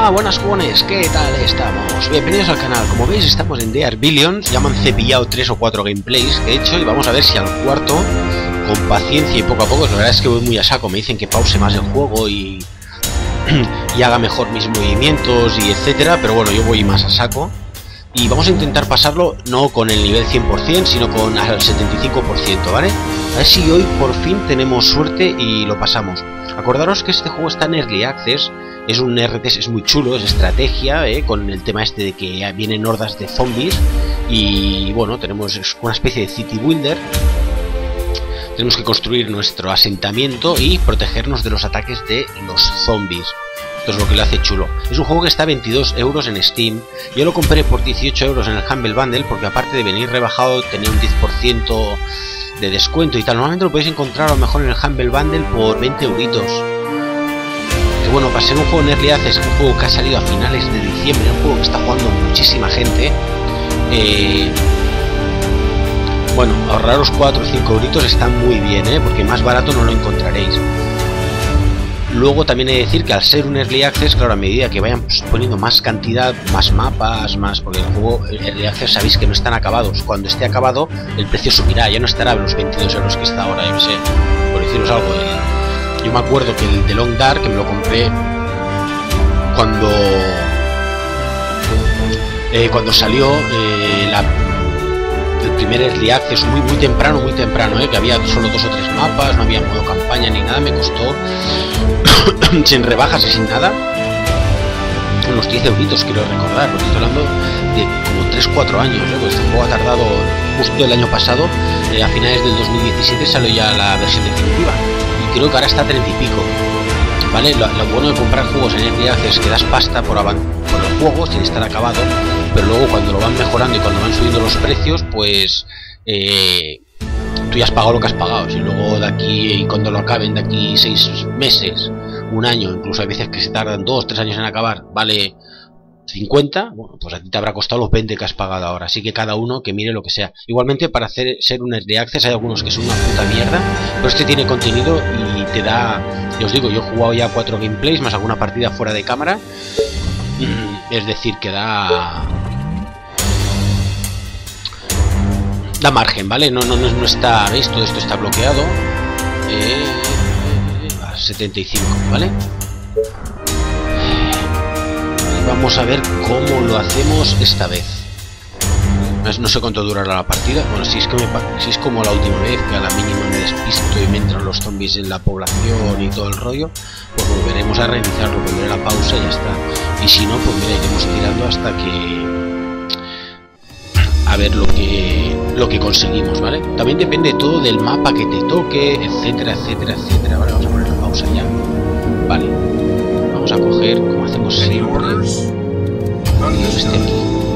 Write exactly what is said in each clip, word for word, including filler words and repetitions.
Hola, buenas jugones, ¿qué tal estamos? Bienvenidos al canal. Como veis estamos en The Arbillions. Ya me han cepillado tres o cuatro gameplays que he hecho y vamos a ver si al cuarto, con paciencia y poco a poco, la verdad es que voy muy a saco. Me dicen que pause más el juego y, y haga mejor mis movimientos y etcétera, pero bueno, yo voy más a saco. Y vamos a intentar pasarlo no con el nivel cien por cien, sino con el setenta y cinco por ciento, ¿vale? A ver si hoy por fin tenemos suerte y lo pasamos. Acordaros que este juego está en Early Access. Es un R T S, es muy chulo, es estrategia, ¿eh? Con el tema este de que vienen hordas de zombies. Y bueno, tenemos una especie de city builder. Tenemos que construir nuestro asentamiento y protegernos de los ataques de los zombies. Esto es lo que lo hace chulo. Es un juego que está a veintidós euros en Steam. Yo lo compré por dieciocho euros en el Humble Bundle, porque aparte de venir rebajado tenía un diez por ciento de descuento y tal. Normalmente lo podéis encontrar a lo mejor en el Humble Bundle por veinte euritos. Que bueno, para ser un juego en Early Access, un juego que ha salido a finales de diciembre, un juego que está jugando muchísima gente, eh, bueno, ahorraros cuatro o cinco euritos está muy bien, ¿eh? Porque más barato no lo encontraréis. Luego también he de decir que al ser un Early Access, claro, a medida que vayan poniendo más cantidad, más mapas, más... Porque el juego, el Early Access, sabéis que no están acabados. Cuando esté acabado, el precio subirá. Ya no estará a los veintidós euros que está ahora, yo no sé, por deciros algo. El, yo me acuerdo que el de Long Dark, que me lo compré cuando... Eh, cuando salió eh, la... el primer Early Access, muy muy temprano, muy temprano, ¿eh? Que había solo dos o tres mapas, no había modo campaña ni nada, me costó sin rebajas y sin nada unos diez euritos, quiero recordar, porque estoy hablando de como tres cuatro años, ¿eh? Pues este juego ha tardado justo el año pasado, eh, a finales del dos mil diecisiete salió ya la versión definitiva y creo que ahora está a treinta y pico, ¿vale? Lo, lo bueno de comprar juegos en Early Access es que das pasta por, por el juego sin estar acabado, pero luego cuando lo van mejorando y cuando van subiendo los precios, pues eh, tú ya has pagado lo que has pagado. Si luego de aquí, y cuando lo acaben de aquí seis meses, un año, incluso hay veces que se tardan dos, tres años en acabar, vale cincuenta, bueno, pues a ti te habrá costado los veinte que has pagado ahora. Así que cada uno que mire lo que sea. Igualmente, para hacer ser un Early Access hay algunos que son una puta mierda, pero este tiene contenido y te da... Yo os digo, yo he jugado ya cuatro gameplays más alguna partida fuera de cámara. Es decir, que da... da margen, ¿vale? No, no, no está... ¿Veis? Todo esto está bloqueado. Eh, a setenta y cinco, ¿vale? Vamos a ver cómo lo hacemos esta vez. No sé cuánto durará la partida. Bueno, si es, que me, si es como la última vez, que a la mínima me despisto y me entran los zombies en la población y todo el rollo, pues volveremos a reiniciarlo, pondré la pausa y ya está. Y si no, pues mira, iremos tirando hasta que... a ver lo que lo que conseguimos, ¿vale? También depende todo del mapa que te toque, etcétera, etcétera, etcétera. Vale, vamos a poner la pausa ya. Vale. Vamos a coger, como hacemos siempre, al tío este aquí.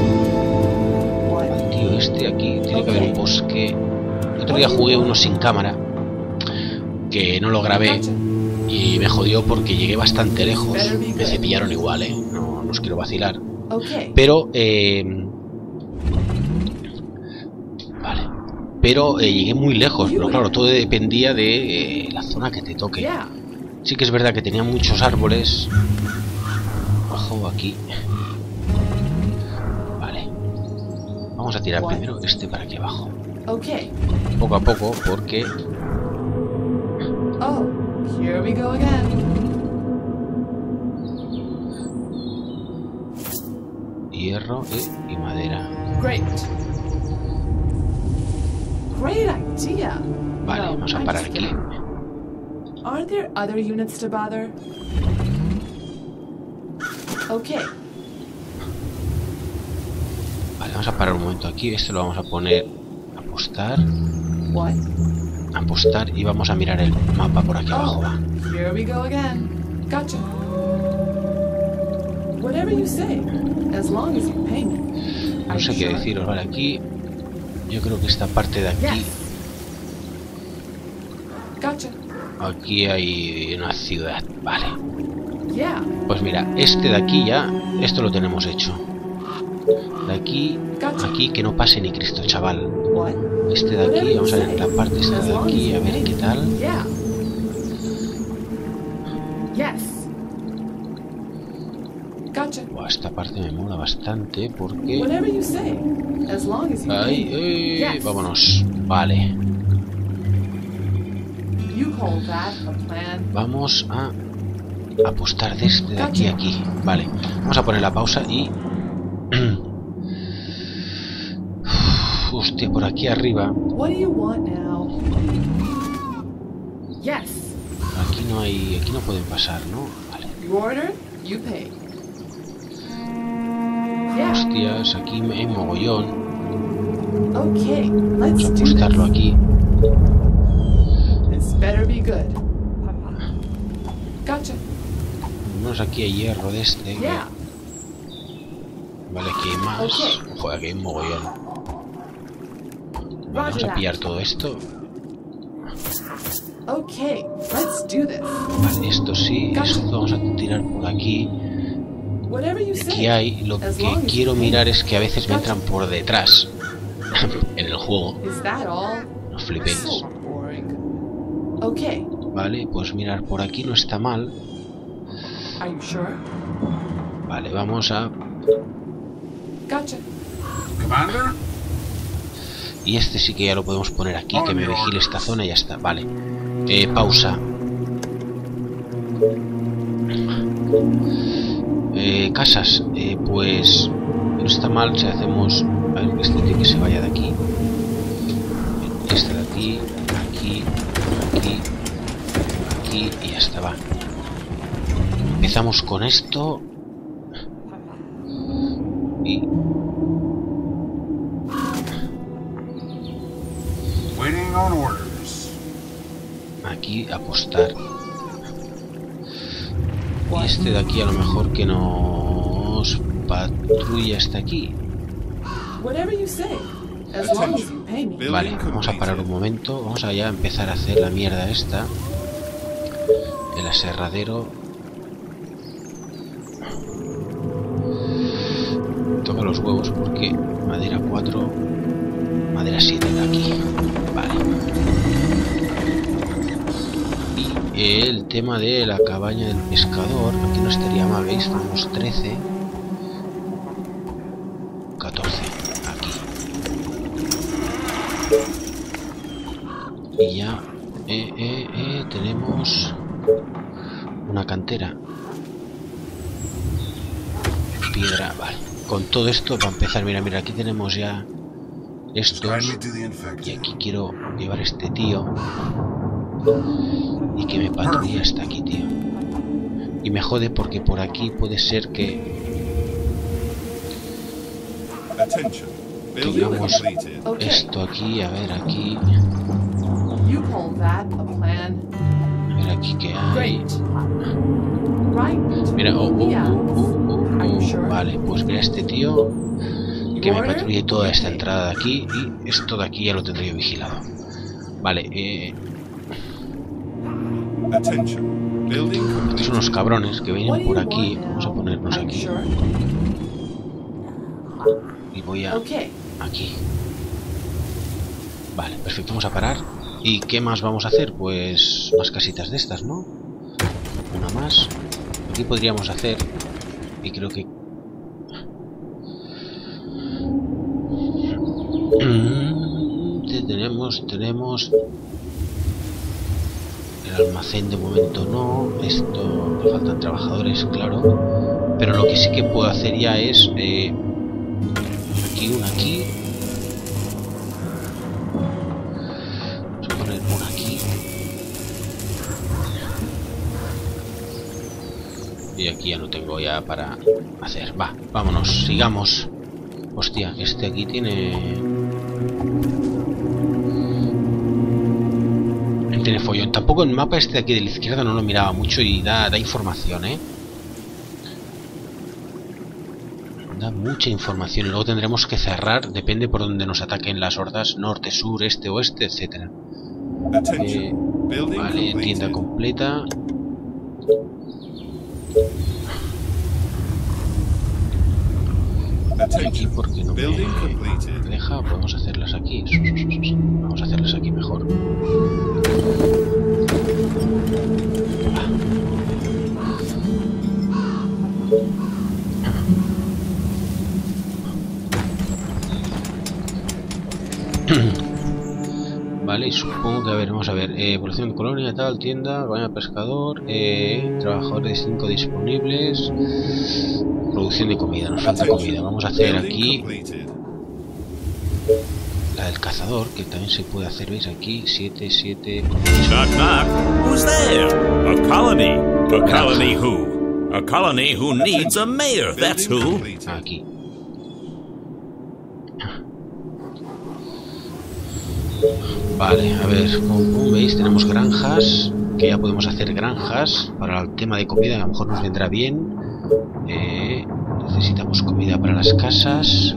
Al tío este aquí. Tiene que haber un bosque. El otro día jugué uno sin cámara, que no lo grabé y me jodió porque llegué bastante lejos. Me cepillaron igual, ¿eh? No, no os quiero vacilar. Pero, eh... vale. Pero eh, llegué muy lejos. Pero claro, todo dependía de eh, la zona que te toque. Sí que es verdad que tenía muchos árboles. Ojo aquí. Vale. Vamos a tirar primero este para aquí abajo. Poco a poco, porque... Oh, here we go again. Hierro y, y madera. Great. Great idea. Vale, vamos a parar aquí. Are there other units to bother? Okay. Vale, vamos a parar un momento aquí. Esto lo vamos a poner a apostar. What? Apostar y vamos a mirar el mapa por aquí abajo. Va. Here we go again. Gotcha. Whatever you say, as long as you pay me. No sé qué deciros. Vale, aquí. Yo creo que esta parte de aquí. Yes. Gotcha. Aquí hay una ciudad, vale. Yeah. Pues mira, este de aquí ya, esto lo tenemos hecho. De aquí, aquí que no pase ni Cristo, chaval. Este de aquí, vamos a ver la parte esta de aquí, a ver qué tal. Gotcha. Buah, esta parte me mola bastante porque... Whatever you say, as long as you Ahí, pay. eh, Yes. vámonos. Vale. You call that a plan? Vamos a apostar desde aquí a aquí. Vale. Vamos a poner la pausa y... Hostia, por aquí arriba. What do you want now? Yes. Aquí no hay... Aquí no pueden pasar, ¿no? Vale. You order, you pay. Yeah. Hostias, aquí hay mogollón. Okay, Vamos a let's do apostarlo this. aquí. This better be good. Gotcha. Vamos, aquí hay hierro de este. que- Yeah. Vale, aquí hay más. Ok. Joder, aquí hay un mogollón. Vale, vamos Roger a pillar that. todo esto. Okay, let's do this. Vale, esto sí, esto vamos a tirar por aquí. Whatever you Aquí say. hay, lo as que long as quiero you pay. mirar es que a veces me entran por detrás. En el juego, Is that all? no flipéis. So boring. Okay, Vale, pues mirar por aquí no está mal. are you sure? Vale, vamos a... Gotcha. Commander? Y este sí que ya lo podemos poner aquí, que me vigile esta zona y ya está. Vale. Eh, pausa. Eh, casas. Eh, pues... No está mal si hacemos... A ver, este tiene que se vaya de aquí. Este de aquí. Aquí. Aquí. Aquí. Y ya está, va. Empezamos con esto. Y... Waiting on orders. Aquí apostar. Y este de aquí a lo mejor que nos patrulla hasta aquí. Whatever you say. As long as you pay me. Vale, vamos a parar un momento. Vamos a ya empezar a hacer la mierda esta. El aserradero. Toca los huevos porque madera cuatro, madera siete de aquí. Vale. Y el tema de la cabaña del pescador, aquí no estaría mal, ¿veis? Tenemos trece, catorce, aquí. Y ya eh, eh, eh, tenemos una cantera. Piedra, vale. Con todo esto, para empezar, mira, mira, aquí tenemos ya estos. Guide me to the Y infected. aquí quiero llevar este tío. Y que me patrulle hasta aquí, tío. Y me jode porque por aquí puede ser que Attention. Building tengamos completed. Okay. esto aquí, a ver aquí, You call that a plan? a ver aquí que hay. Great. Right. Mira, oh, oh, Yeah. oh, oh, oh, Are you oh. sure? Vale, pues mira este tío que me Order? patrulle toda esta entrada de aquí y esto de aquí ya lo tendré yo vigilado. Vale, eh, Attention. Building estos son completed. unos cabrones que What do vienen you por want aquí. now? Vamos a ponernos Are you aquí sure? y voy a Okay. aquí. Vale, perfecto, vamos a parar. ¿Y qué más vamos a hacer? Pues más casitas de estas, ¿no? Una más. Aquí podríamos hacer, y creo que... tenemos, tenemos... El almacén de momento no. Esto, me faltan trabajadores, claro. Pero lo que sí que puedo hacer ya es... Eh, aquí, una aquí. Vamos a poner una aquí. Y aquí ya no tengo ya para hacer. Va, vámonos, sigamos. Hostia, que este aquí tiene... Tiene follón. Tampoco el mapa este de aquí de la izquierda no lo miraba mucho y da, da información, ¿eh? Da mucha información y luego tendremos que cerrar, depende por donde nos ataquen las hordas, norte, sur, este, oeste, etcétera. Eh, Attention. Building vale, tienda completed. completa. Y aquí Attention. porque no me Building completed. deja, podemos hacerlas aquí. Vamos a hacerlas aquí mejor. Vale, y supongo que, a ver, vamos a ver, eh, evolución de colonia, tal, tienda, colonia de pescador, eh, trabajadores de cinco disponibles, producción de comida, nos falta comida. Vamos a hacer aquí la del cazador, que también se puede hacer, ¿veis? Aquí, siete, siete... Knock, knock. Who's there? A colony. A colony who? A colony who needs a mayor, that's who. Aquí. Vale, a ver, como veis tenemos granjas, que ya podemos hacer granjas para el tema de comida, a lo mejor nos vendrá bien. Eh, necesitamos comida para las casas.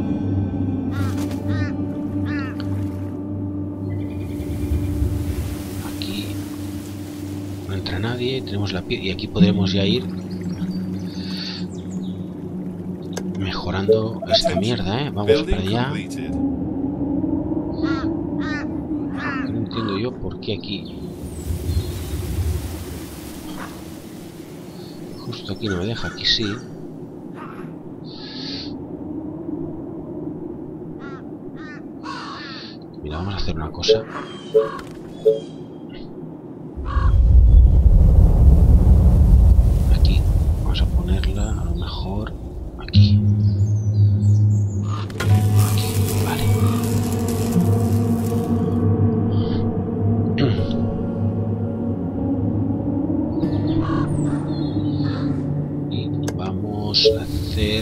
Aquí no entra nadie, tenemos la piel y aquí podremos ya ir mejorando esta mierda, ¿eh? Vamos para allá. No entiendo yo por qué aquí. Justo aquí no me deja, aquí sí. Mira, vamos a hacer una cosa. Aquí. Vamos a ponerla a lo mejor aquí. Aquí, vale. Y vamos a hacer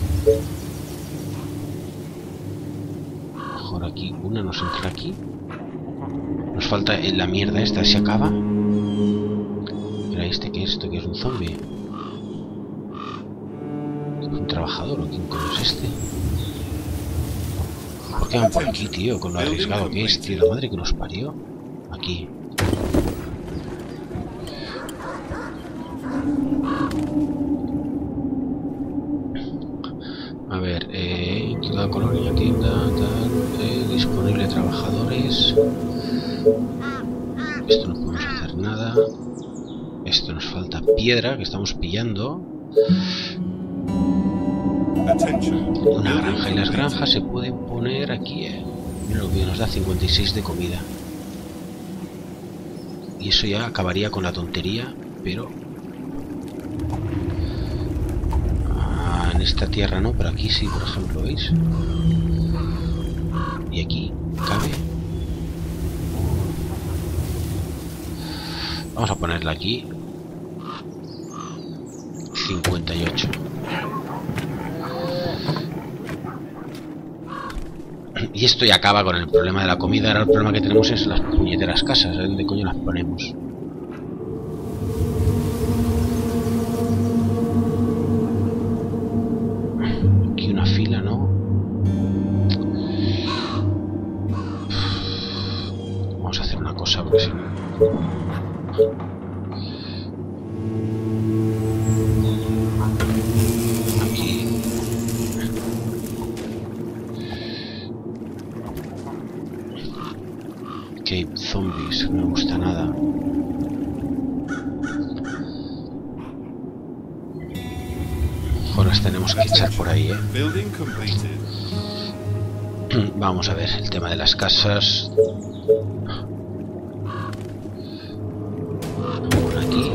mejor aquí. Una nos entra aquí. Nos falta la mierda esta, se acaba. Pero este que es esto, que es un zombie. ¿Es un trabajador o quién coño es este? ¿Por qué van por aquí, tío? Con lo arriesgado que es, tío. La madre que nos parió. Aquí. A ver, eh, ciudad, colonia, tienda, tal, eh, disponible trabajadores. Esto no podemos hacer nada. Esto nos falta piedra que estamos pillando. Una granja, y las granjas se pueden poner aquí, eh. Mira lo que nos da cincuenta y seis de comida. Y eso ya acabaría con la tontería, pero ah, en esta tierra no, pero aquí sí, por ejemplo, ¿veis? Y aquí cabe. Vamos a ponerla aquí. cincuenta y ocho. Y esto ya acaba con el problema de la comida. Ahora el problema que tenemos es las puñeteras casas. ¿Dónde coño las ponemos? Aquí una fila, ¿no? Vamos a hacer una cosa porque si no... Cape Zombies, no me gusta nada. Ahora las tenemos que echar por ahí, ¿eh? Vamos a ver el tema de las casas. Aquí.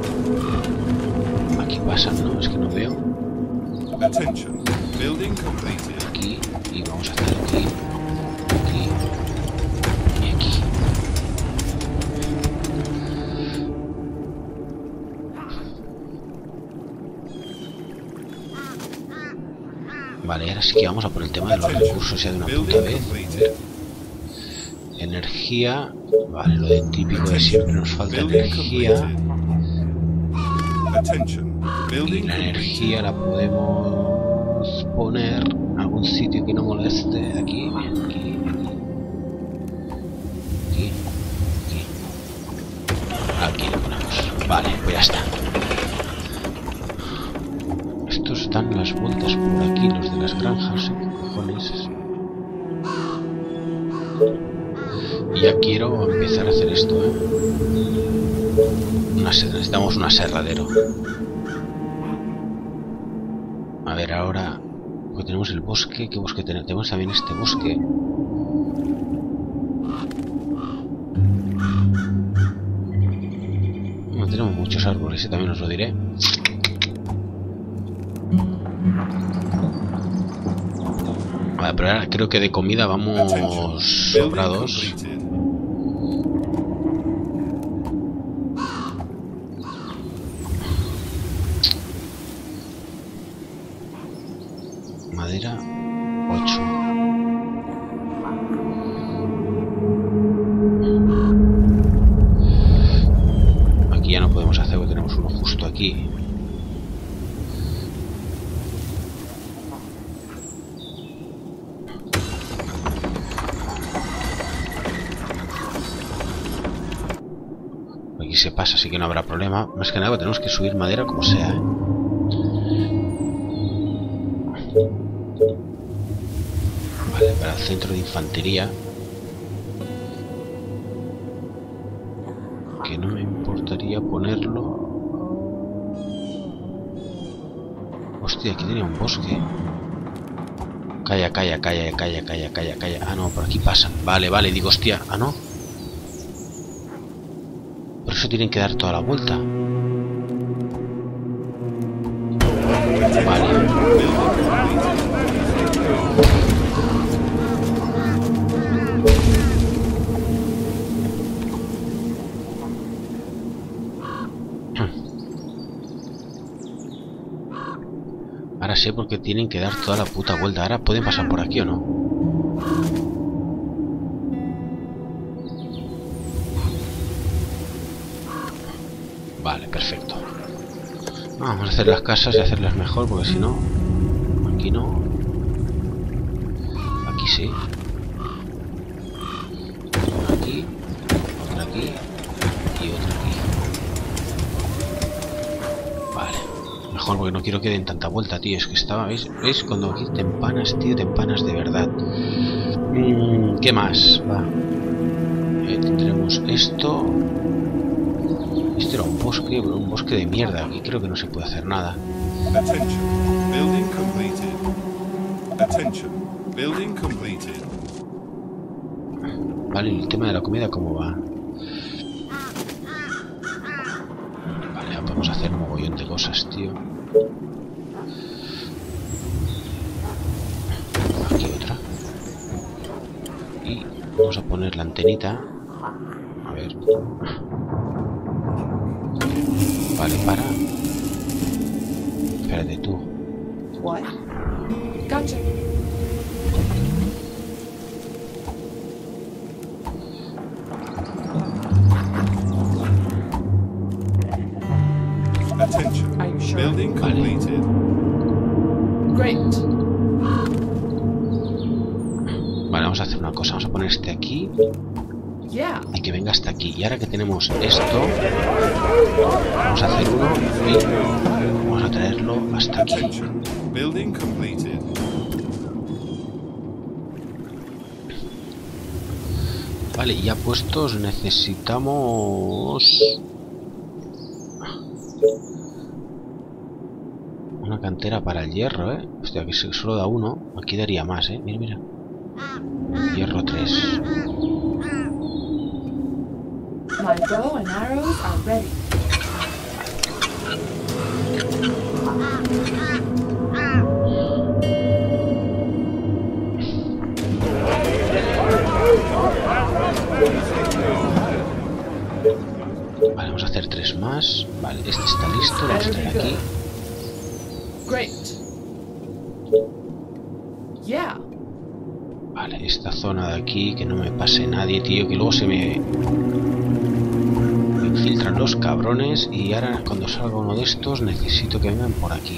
Aquí pasan, ¿no? Es que no veo. Aquí. Y vamos a hacer aquí. Aquí. Y aquí. Vale, ahora sí que vamos a por el tema de los recursos ya de una puta vez. Energía. Vale, lo de típico de siempre, nos falta energía. Y la energía la podemos poner en algún sitio que no moleste. Aquí, aquí, aquí, aquí. Aquí lo ponemos. Vale, pues ya está. Estos dan las vueltas por aquí, los de las granjas. ¿Qué cojones? Y ya quiero empezar a hacer esto, ¿eh? Una, necesitamos un aserradero. A ver, ahora... Porque tenemos el bosque. ¿Qué bosque tenemos? Tenemos también este bosque. tenemos muchos árboles, ¿eh? También os lo diré. Vale, pero ahora creo que de comida vamos sobrados. Madera, ocho. Aquí ya no podemos hacer porque tenemos uno justo aquí. Aquí se pasa, así que no habrá problema. Más que nada tenemos que subir madera como sea, ¿eh? Vale, para el centro de infantería. Que no me importaría ponerlo. Hostia, aquí tenía un bosque. Calla, calla, calla, calla, calla, calla, calla. Ah, no, por aquí pasa. Vale, vale, digo, hostia. Ah, no. Por eso tienen que dar toda la vuelta. Vale. Ahora sé por qué tienen que dar toda la puta vuelta. Ahora pueden pasar por aquí o no. Vale, perfecto. Vamos a hacer las casas y hacerlas mejor, porque si no, aquí no. Aquí sí. Una aquí, otra aquí y otra aquí. Vale. Mejor porque no quiero que den tanta vuelta, tío. Es que estaba, ¿veis? ¿Veis? Cuando aquí te empanas, tío, te empanas de verdad. Mm, ¿Qué más? Va. Eh, tendremos esto. Este era un bosque, un bosque de mierda. Aquí creo que no se puede hacer nada. Attention. Building completed. Attention. Building completed. Vale, el tema de la comida, ¿cómo va? Vale, ya podemos hacer un mogollón de cosas, tío. Aquí otra. Y vamos a poner la antenita. A ver. Vale, para. Espérate tú. What? Gotcha. Attention. Are you sure? Building Vale. completed. Great. Vale, vamos a hacer una cosa. Vamos a poner este aquí. Yeah. Y que venga hasta aquí. Y ahora que tenemos esto, vamos a hacer uno y vamos a traerlo hasta aquí. Attention. Building completed. Vale, y ya puestos necesitamos una cantera para el hierro, ¿eh? Hostia, que solo da uno. Aquí daría más, ¿eh? Mira, mira. Hierro tres. My bow and arrows are ready. Vale, vamos a hacer tres más. Vale, este está listo, lo vamos a traer aquí. Great. Yeah. Vale, esta zona de aquí, que no me pase nadie, tío, que luego se me... me infiltran los cabrones y ahora cuando salga uno de estos necesito que vengan por aquí.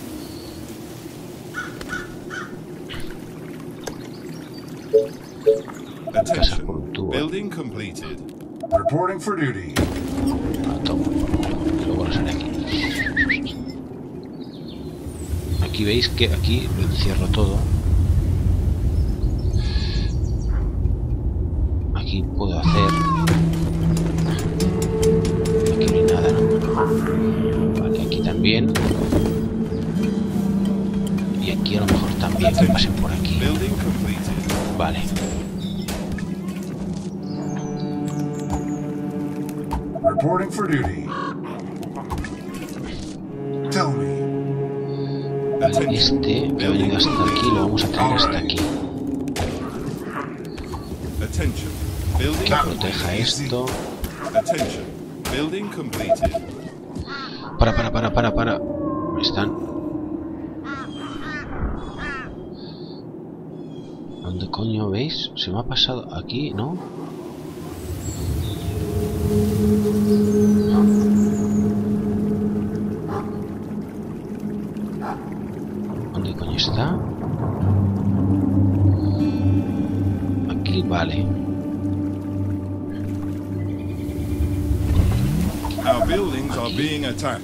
Casas por un tubo. Building completed. Reporting for duty. Ah, toma. Y luego los haré aquí. Aquí veis que aquí lo encierro todo. Aquí puedo hacer... Aquí no hay nada, ¿no? Vale, aquí también. Y aquí a lo mejor también, que pasen por aquí. Building completed. Vale. Reporting for duty. Tell me. Vale, este que ha venido hasta aquí lo vamos a traer hasta aquí. Attention. Building Que proteja esto. Attention. Building completed. Para, para, para, para, para. Están. ¿Dónde coño veis? Se me ha pasado aquí, ¿no? ¿Dónde coño está? Aquí, vale. Our buildings are being attacked.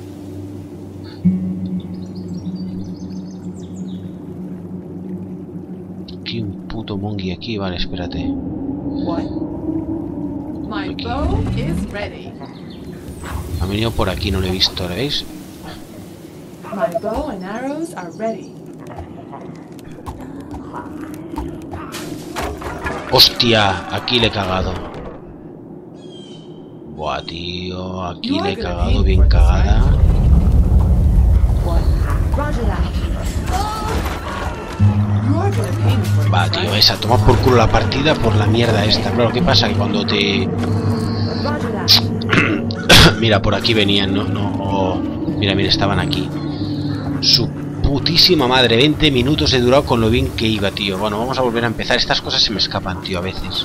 Aquí un puto mongi aquí, vale, espérate. What? My bow is ready. Ha venido por aquí, no lo he visto, ¿lo veis? My bow and arrows are ready. ¡Hostia! Aquí le he cagado. Buah, tío, aquí le he cagado bien cagada. What? Roger that. You are gonna pay me for this, Va, tío, right? esa, toma por culo la partida por la mierda esta. Claro, ¿qué pasa? Que cuando te... Roger that. Mira, por aquí venían, no, no... oh, mira, mira, estaban aquí. Su putísima madre, veinte minutos he durado con lo bien que iba, tío. Bueno, vamos a volver a empezar. Estas cosas se me escapan, tío, a veces.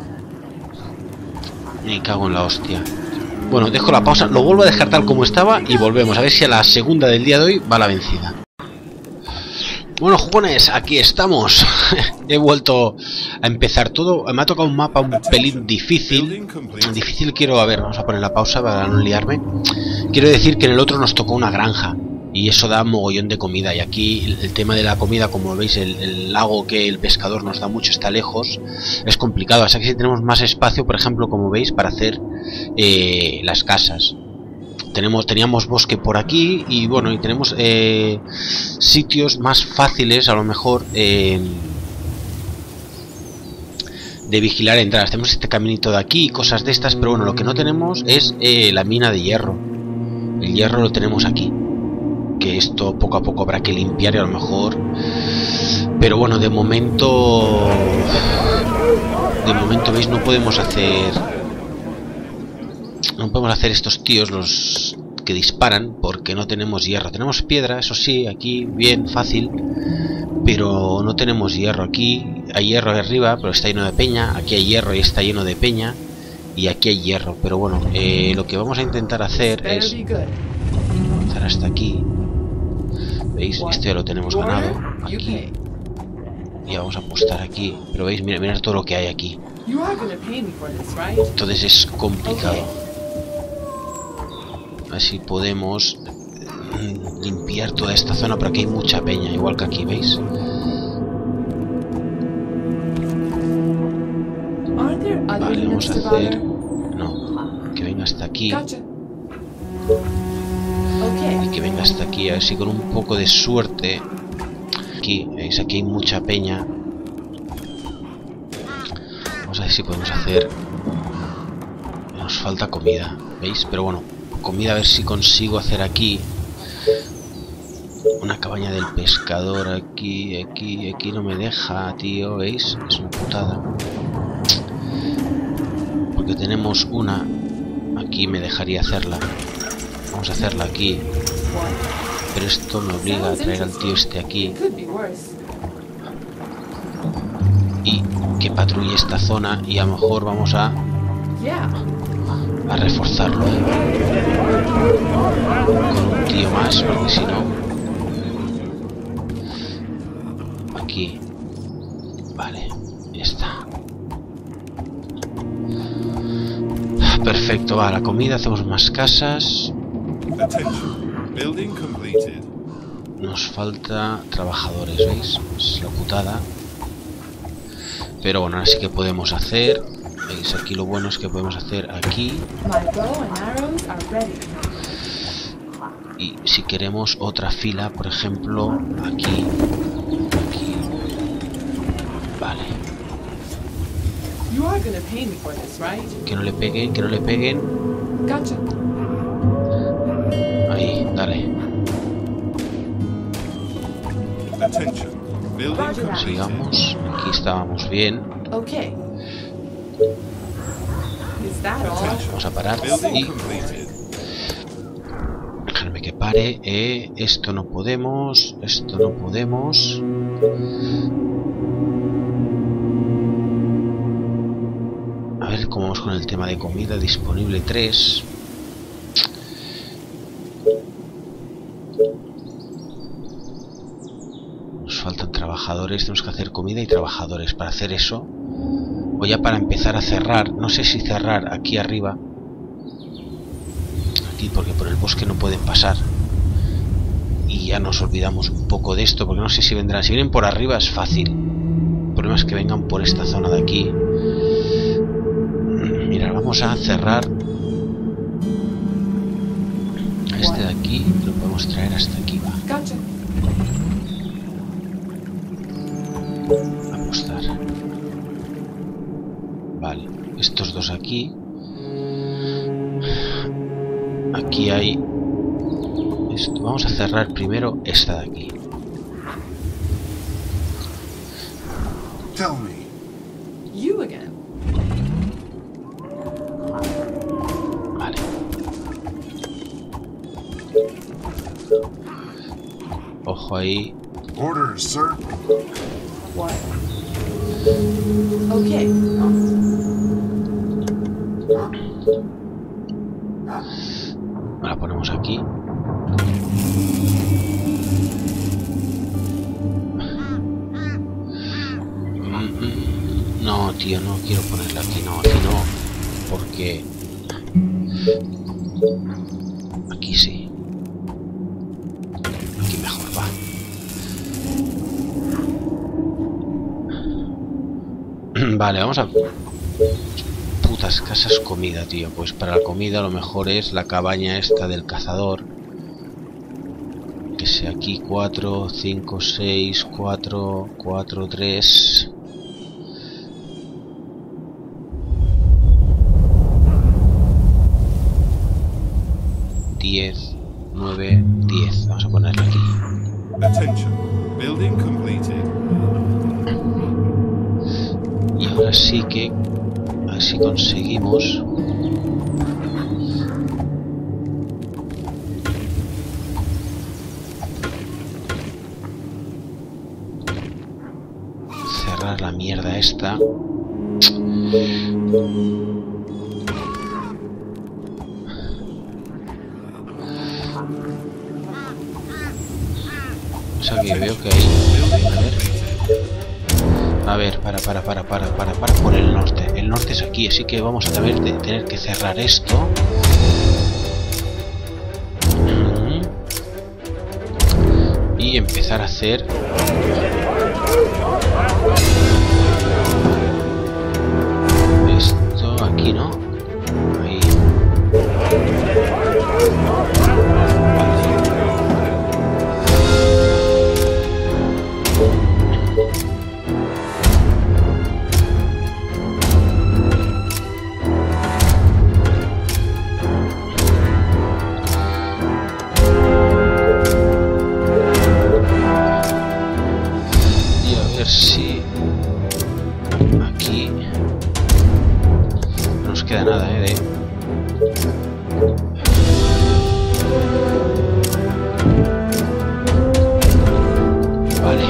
Me cago en la hostia. Bueno, dejo la pausa, lo vuelvo a dejar tal como estaba y volvemos. A ver si a la segunda del día de hoy va la vencida. Bueno, jugones, aquí estamos. He vuelto a empezar todo. Me ha tocado un mapa un pelín difícil. Difícil quiero... A ver, vamos a poner la pausa para no liarme. Quiero decir que en el otro nos tocó una granja. Y eso da mogollón de comida. Y aquí el, el tema de la comida, como veis, el, el lago que el pescador nos da mucho está lejos. Es complicado. Así que si tenemos más espacio, por ejemplo, como veis, para hacer eh, las casas. Tenemos, teníamos bosque por aquí y bueno, y tenemos eh, sitios más fáciles, a lo mejor, eh, de vigilar entradas. Tenemos este caminito de aquí y cosas de estas, pero bueno, lo que no tenemos es eh, la mina de hierro. El hierro lo tenemos aquí. Que esto poco a poco habrá que limpiar y a lo mejor... Pero bueno, de momento... De momento, veis, no podemos hacer... No podemos hacer estos tíos, los que disparan, porque no tenemos hierro. Tenemos piedra, eso sí, aquí, bien, fácil. Pero no tenemos hierro. Aquí hay hierro arriba, pero está lleno de peña. Aquí hay hierro y está lleno de peña. Y aquí hay hierro. Pero bueno, eh, lo que vamos a intentar hacer es... Empezar hasta aquí. ¿Veis? Esto ya lo tenemos ganado. Aquí. Y vamos a apostar aquí. Pero veis, mirad, mirad todo lo que hay aquí. Entonces es complicado. A ver si podemos limpiar toda esta zona, pero aquí hay mucha peña, igual que aquí, ¿veis? Vale, vamos a hacer... No, que venga hasta aquí. Y que venga hasta aquí, a ver si con un poco de suerte... Aquí, ¿veis? Aquí hay mucha peña. Vamos a ver si podemos hacer... Nos falta comida, ¿veis? Pero bueno, comida a ver si consigo hacer aquí una cabaña del pescador. Aquí, aquí, aquí no me deja, tío, ¿veis? Es una putada. Porque tenemos una... Aquí me dejaría hacerla. Vamos a hacerla aquí. Pero esto me obliga a traer al tío este aquí. Y que patrulle esta zona y a lo mejor vamos a... a reforzarlo ¿eh? Con un tío más, porque si no... Aquí. Vale, ya está. Perfecto, va, la comida, hacemos más casas. Nos falta trabajadores, ¿veis? Es la putada. Pero bueno, ahora sí que podemos hacer... ¿Veis? Aquí lo bueno es que podemos hacer aquí. Y si queremos otra fila, por ejemplo, aquí. Aquí. Vale. Que no le peguen, que no le peguen. Ahí, dale. Attention. Building completed. Sigamos. Aquí estábamos bien. Okay. Is that all? Vamos a parar Building y completed. dejarme que pare. Eh, esto no podemos. Esto no podemos. A ver cómo vamos con el tema de comida. Disponible tres. Nos faltan trabajadores. Tenemos que hacer comida y trabajadores. Para hacer eso, o ya para empezar a cerrar. No sé si cerrar aquí arriba. Aquí, porque por el bosque no pueden pasar. Y ya nos olvidamos un poco de esto, porque no sé si vendrán. Si vienen por arriba es fácil. El problema es que vengan por esta zona de aquí. Mira, vamos a cerrar a este de aquí. Lo podemos traer hasta aquí. Va. Gotcha. Apostar. Vale, estos dos aquí. Aquí hay esto. Vamos a cerrar primero esta de aquí. Tell me. You again. Vale. Ojo ahí. Orders, sir. What? Okay. La ponemos aquí. No, tío, no quiero ponerla aquí, no, aquí no. Porque aquí sí. Aquí mejor va. Vale, vamos a... Putas casas comida, tío. Pues para la comida lo mejor es la cabaña esta del cazador. Que sea aquí cuatro, cinco, seis, cuatro, cuatro, tres... diez, nueve, diez. Vamos a ponerla aquí. Attention. Building completed. Y ahora sí que... Así conseguimos... cerrar la mierda esta. O sea que veo que hay... A ver, para, para, para, para, para, para por el norte. El norte es aquí, así que vamos a tener, de, tener que cerrar esto. Y empezar a hacer... Esto aquí, ¿no? Ahí. Si aquí no nos queda nada, ¿eh? De... Vale.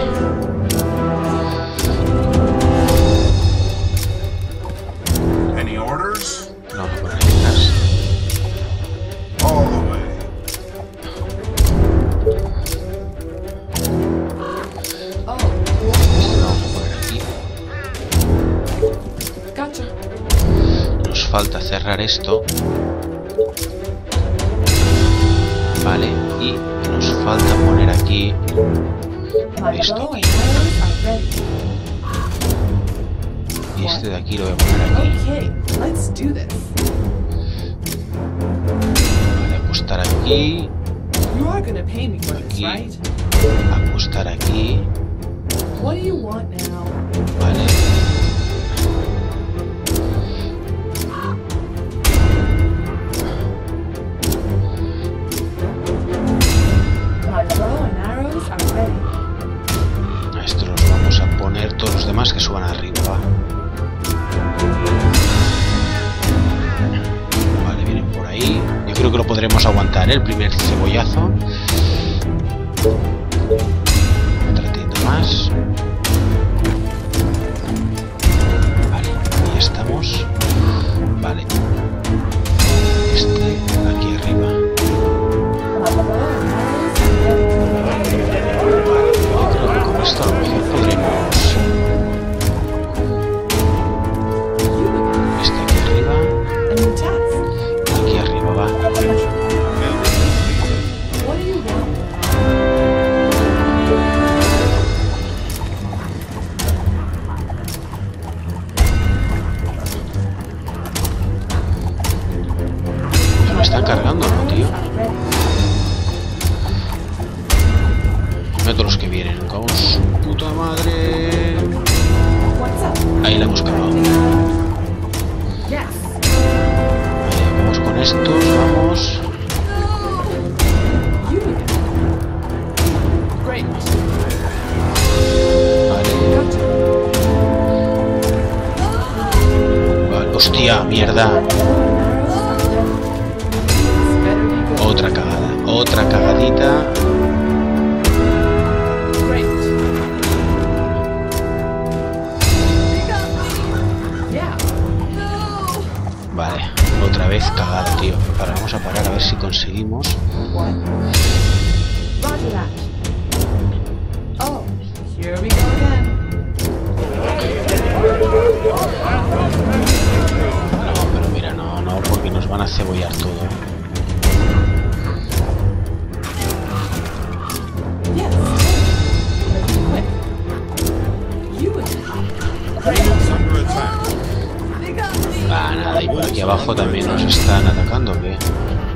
Any orders? Lo vamos a poner aquí atrás. All the way. Falta cerrar esto, vale, y nos falta poner aquí esto aquí. Y este de aquí lo voy a poner aquí. Vale, apostar aquí, aquí, apostar aquí, vale. lo podremos aguantar, ¿eh? El primer cebollazo. Otra tienda más. Vale, ahí estamos. Vale. Este, aquí arriba. Yo creo que con esto a lo mejor podremos... Este aquí arriba. A new task. Aquí arriba va. What do you want? Se me están cargando, ¿no, tío? Meto los que vienen. Cago en su puta madre. What's up? Ahí la hemos cagado. Yes. Ahí vamos con estos, vamos. You again. Great. Vale. Gotcha. Vale. Hostia, mierda. Better be good. Otra cagada. Otra cagadita. Great. Yeah. Vale. Otra vez cagada, tío. Ahora vamos a parar a ver si conseguimos. What? Roger that. Oh, here we go again. No, pero mira, no, no, porque nos van a cebollar todo. Yes. Quick. You again. It's under attack. Ah, nada, y por aquí abajo también nos están atacando, ¿o qué?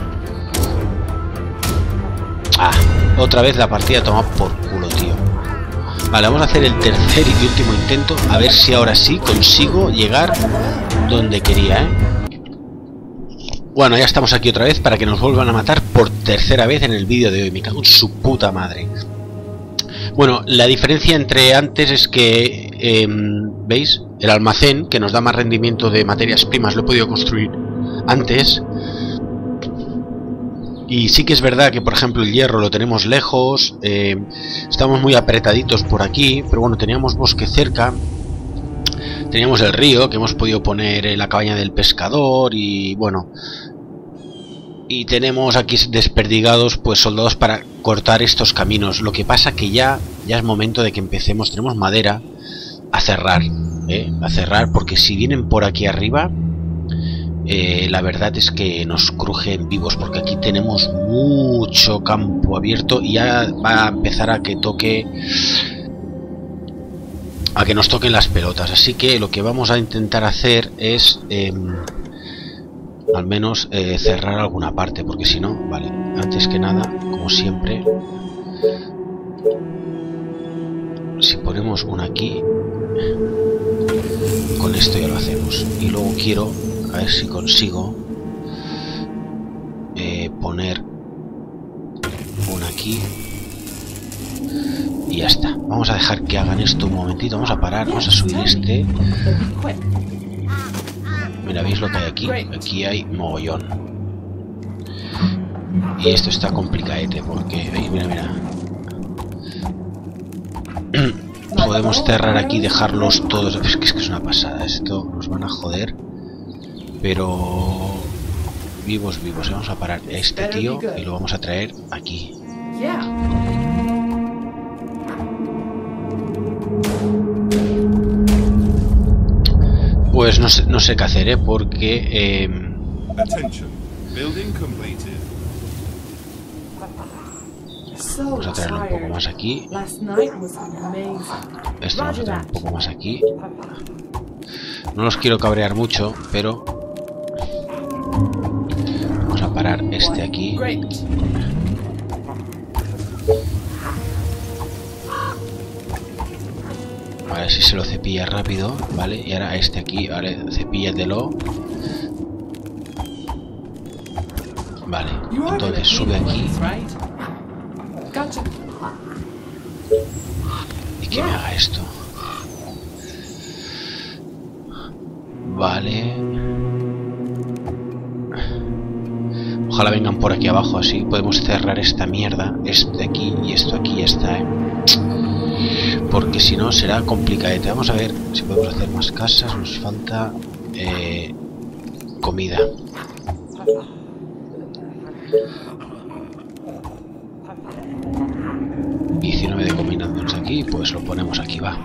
Ah, otra vez la partida toma por culo, tío. Vale, vamos a hacer el tercer y último intento. A ver si ahora sí consigo llegar donde quería, ¿eh? Bueno, ya estamos aquí otra vez para que nos vuelvan a matar por tercera vez en el vídeo de hoy. Me cago en su puta madre. Bueno, la diferencia entre antes es que, eh, ¿veis? El almacén, que nos da más rendimiento de materias primas, lo he podido construir antes. Y sí que es verdad que, por ejemplo, el hierro lo tenemos lejos. Eh, estamos muy apretaditos por aquí. Pero bueno, teníamos bosque cerca. Teníamos el río, que hemos podido poner en la cabaña del pescador. Y bueno... Y tenemos aquí desperdigados pues soldados para cortar estos caminos. Lo que pasa que ya, ya es momento de que empecemos. Tenemos madera a cerrar, ¿eh? A cerrar, porque si vienen por aquí arriba, eh, la verdad es que nos crujen vivos, porque aquí tenemos mucho campo abierto y ya va a empezar a que toque, a que nos toquen las pelotas. Así que lo que vamos a intentar hacer es eh, al menos eh, cerrar alguna parte, porque si no, vale, antes que nada, como siempre, si ponemos una aquí, con esto ya lo hacemos. Y luego quiero, a ver si consigo eh, poner una aquí y ya está. Vamos a dejar que hagan esto un momentito, vamos a parar, vamos a subir este. Mira, ¿veis lo que hay aquí? Aquí hay mogollón. Y esto está complicadete porque, mira, mira. Podemos cerrar aquí y dejarlos todos. Es que, es que es una pasada. Esto nos van a joder. Pero... Vivos, vivos. Vamos a parar a este tío y lo vamos a traer aquí. Pues no sé, no sé qué hacer, ¿eh? Porque... Eh... Attention. Building completed. Vamos a traerlo un poco más aquí. Esto vamos a traer un poco más aquí. No los quiero cabrear mucho, pero... Vamos a parar este aquí. A ver si se lo cepilla rápido, ¿vale? Y ahora este aquí, vale, cepíllatelo. Vale, entonces sube aquí. Y que me haga esto. Vale. Ojalá vengan por aquí abajo, así podemos cerrar esta mierda. Este aquí y esto aquí ya está, ¿eh? Porque si no será complicadete. Vamos a ver si podemos hacer más casas. Nos falta eh, comida. diecinueve de combinaciones aquí, pues lo ponemos aquí, va.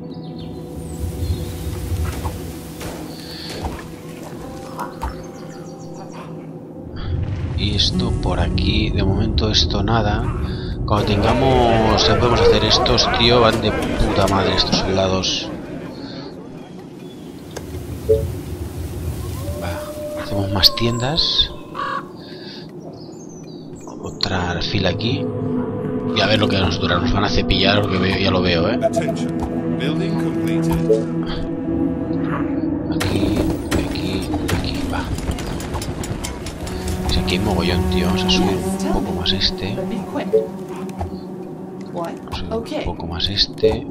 Y esto por aquí, de momento esto nada. Cuando tengamos, ya podemos hacer estos, tío, van de puta madre estos soldados. Va, hacemos más tiendas. Otra fila aquí. Y a ver lo que nos dura, nos van a cepillar, porque veo, ya lo veo, eh. Aquí, aquí, aquí, va. Pues aquí hay mogollón, tío. Vamos a subir un poco más este. Vamos a subir un poco más este.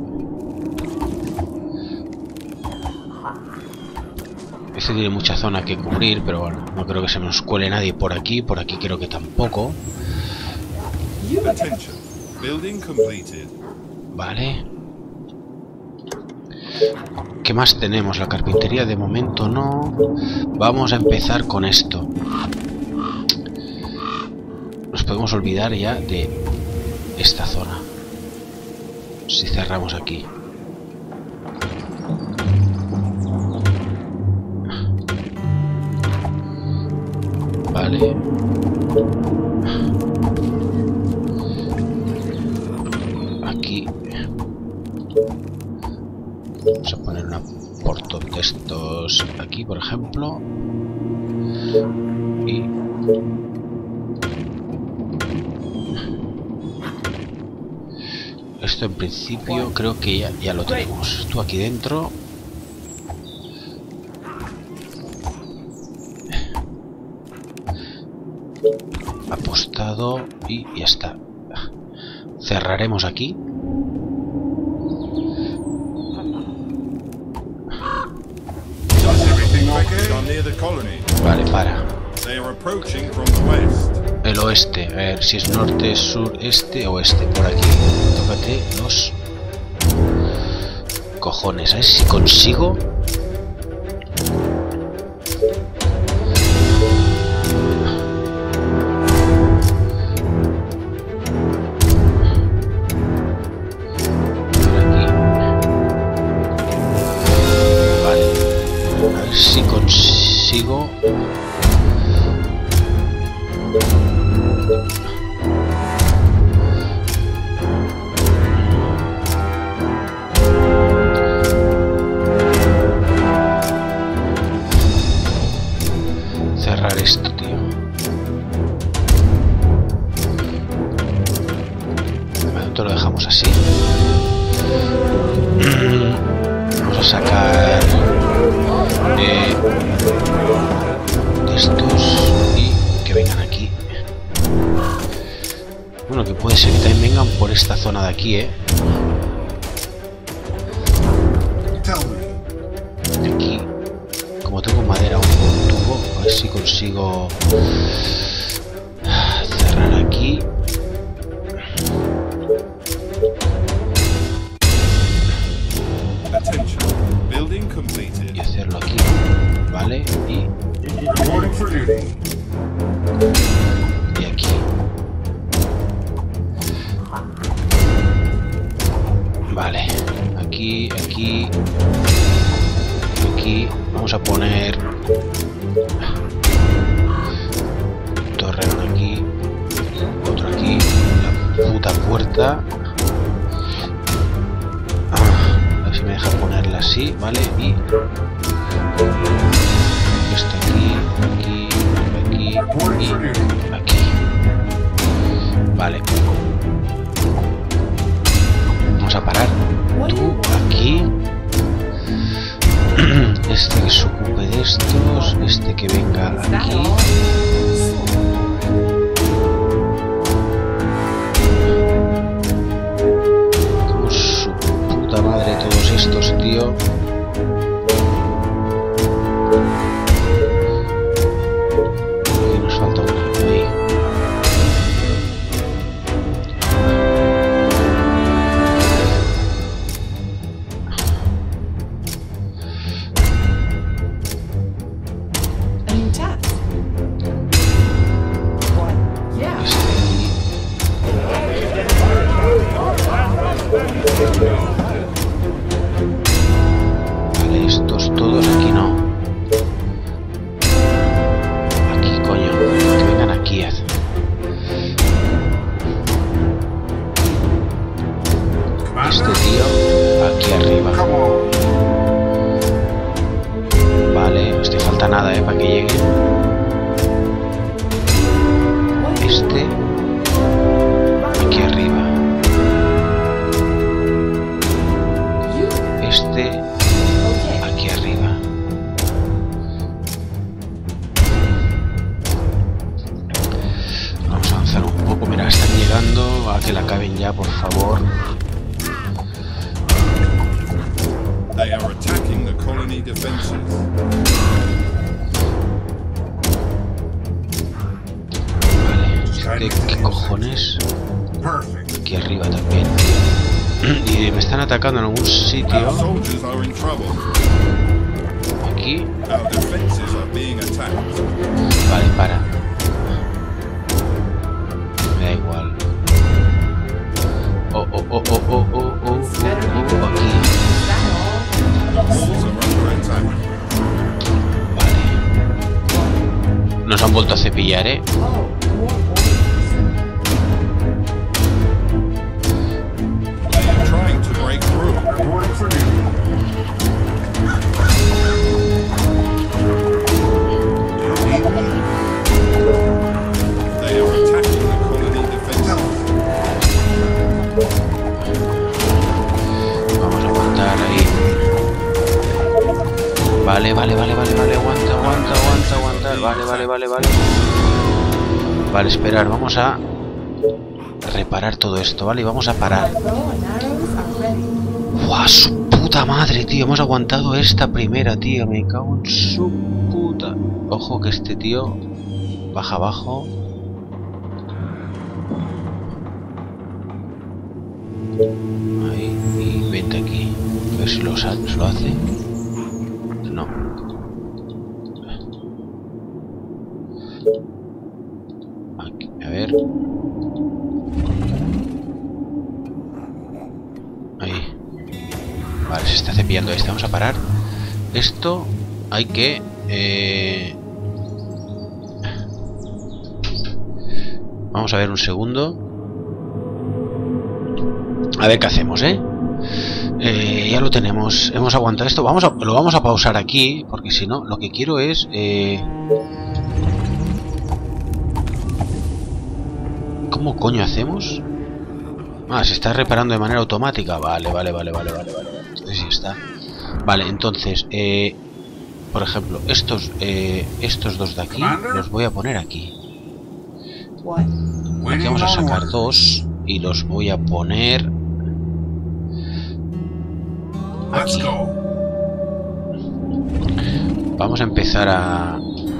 Este tiene mucha zona que cubrir, pero bueno, no creo que se nos cuele nadie por aquí. Por aquí creo que tampoco. Vale. ¿Qué más tenemos? La carpintería de momento no. Vamos a empezar con esto. Nos podemos olvidar ya de esta zona. Si cerramos aquí. Vale. Aquí vamos a poner una portón de estos aquí, por ejemplo, y esto en principio creo que ya, ya lo tenemos. Tú aquí dentro. Apostado y ya está. Cerraremos aquí. Vale, para. El oeste. A ver si es norte, sur, este, oeste. Por aquí. Tócate los cojones. A ver si consigo. Si consigo cerrar esto, tío. Bueno, esto lo dejamos así. Vamos a sacar Eh, de estos y que vengan aquí. Bueno, que puede ser que también vengan por esta zona de aquí, eh. Aquí, como tengo madera aún con tubo, a ver si consigo cerrar aquí. Y hacerlo aquí, vale, y, y aquí. Vale, aquí, aquí, aquí. Vamos a poner torreón aquí, otro aquí, la puta puerta. Si me deja ponerla así, vale, y esto aquí, aquí, aquí y aquí, vale. Vamos a parar tú aquí. Este que se ocupe de estos, este que venga aquí. Madre, todos estos, tío. Aquí nos falta uno. Ahí. esperando a que la acaben ya, por favor. They are attacking the colony defenses. Vale, este, ¿qué cojones? Perfect. Aquí arriba también. Y me están atacando en algún sitio. Our soldiers are in trouble. Aquí. Our defenses are being attacked. Vale, para. Me da igual. Oh, oh, oh, oh, oh, oh, oh, oh, oh, aquí. The walls are under attack. Vale. Nos han vuelto a cepillar, eh. Oh, more orders. They are trying to break through. Reporting for duty. You need me? They are attacking the colony defenses. Vamos a aguantar ahí. Vale, vale, vale, vale, vale. Aguanta, aguanta, aguanta, aguantar. Vale, vale, vale, vale. Vale, esperar. Vamos a reparar todo esto, ¿vale? Y vamos a parar. My bow and arrows are ready. ¡Buah, su puta madre, tío! Hemos aguantado esta primera, tío. Me cago en su puta. Ojo que este tío baja abajo. Ahí, y vente aquí. A ver si lo, sa- si lo hace. No. Aquí, a ver. Ahí. Vale, se está cepillando este. Vamos a parar. Esto hay que... Eh... Vamos a ver un segundo. A ver qué hacemos, ¿eh? Eh, ya lo tenemos. Hemos aguantado esto. Vamos a, lo vamos a pausar aquí, porque si no, lo que quiero es... Eh... ¿Cómo coño hacemos? Ah, se está reparando de manera automática. Vale, vale, vale, vale, vale, vale. Entonces sí está. Vale, entonces, eh, por ejemplo, estos, eh, estos dos de aquí los voy a poner aquí. What? Aquí vamos a sacar dos y los voy a poner Let's aquí. go. Vamos a empezar a...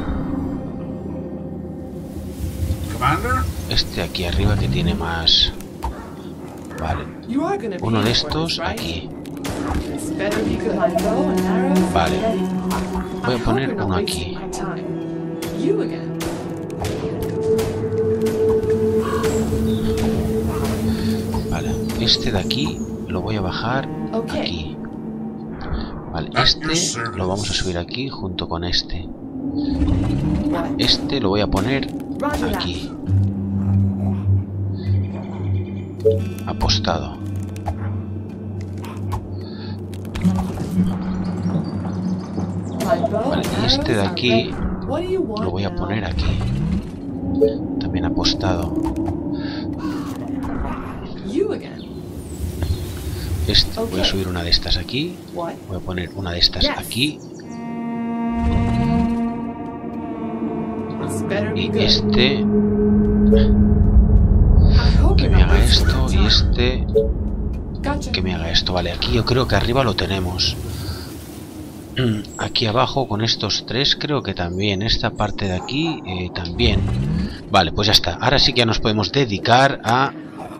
Commander? Este aquí arriba que tiene más... Vale. You are gonna be Uno de here for estos this, right? aquí. This better be good. My bow and arrows Vale. are ready. Voy a I hope poner you're not uno wasting aquí. my time. You again. Vale. Este de aquí lo voy a bajar Ok. aquí. Vale. At your Este service. lo vamos a subir aquí junto con este. What? Este lo voy a poner Roger that. aquí. Apostado. My bow Vale, and y este de arrows are aquí ready. What do you want lo voy a now? poner aquí. También apostado. You again. Este, voy a Ok. subir una de estas aquí. What? Voy a poner una de estas Yes. aquí. This better be Y good. este I hope que you're me not haga wasting esto my y time. este Gotcha. que me haga esto. Vale, aquí yo creo que arriba lo tenemos. Mm, Aquí abajo con estos tres creo que también. Esta parte de aquí eh, también. Vale, pues ya está. Ahora sí que ya nos podemos dedicar a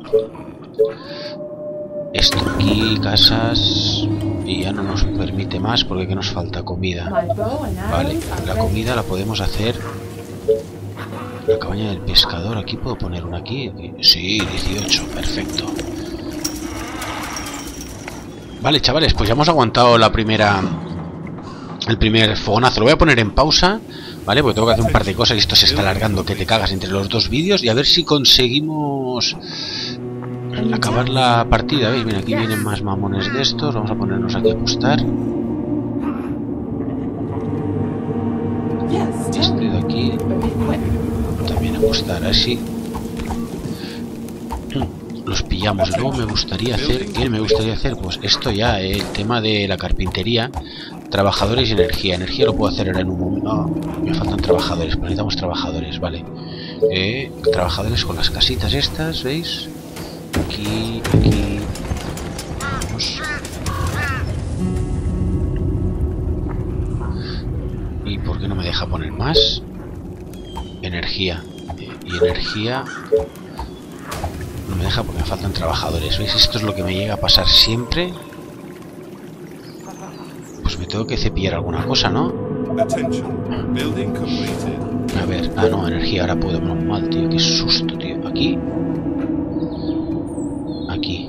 esto aquí, casas. Y ya no nos permite más porque que nos falta comida. My bow and Vale, arrows are la ready. comida la podemos hacer. La cabaña del pescador, aquí puedo poner una aquí. Sí, dieciocho, perfecto. Vale, chavales, pues ya hemos aguantado la primera... El primer fogonazo. Lo voy a poner en pausa, ¿vale? Porque tengo que hacer un par de cosas y esto se está alargando que te cagas entre los dos vídeos. Y a ver si conseguimos acabar la partida. ¿Veis? Mira, aquí vienen más mamones de estos. Vamos a ponernos aquí a apostar. Yes, tell Este me. de aquí But be quick. también apostar, así los pillamos. Luego me gustaría hacer, ¿qué me gustaría hacer? Pues esto ya, eh, el tema de la carpintería, trabajadores y energía. Energía lo puedo hacer ahora en un momento. Ah, me faltan trabajadores, pues necesitamos trabajadores, vale. Eh, trabajadores con las casitas estas, ¿veis? Aquí, aquí. Vamos. ¿Y por qué no me deja poner más? Energía. Eh, y energía... No me deja porque me faltan trabajadores. ¿Veis? Esto es lo que me llega a pasar siempre. Pues me tengo que cepillar alguna cosa, ¿no? Attention. Building completed. A ver, ah no, energía, ahora puedo normal, tío, qué susto, tío. Aquí. Aquí.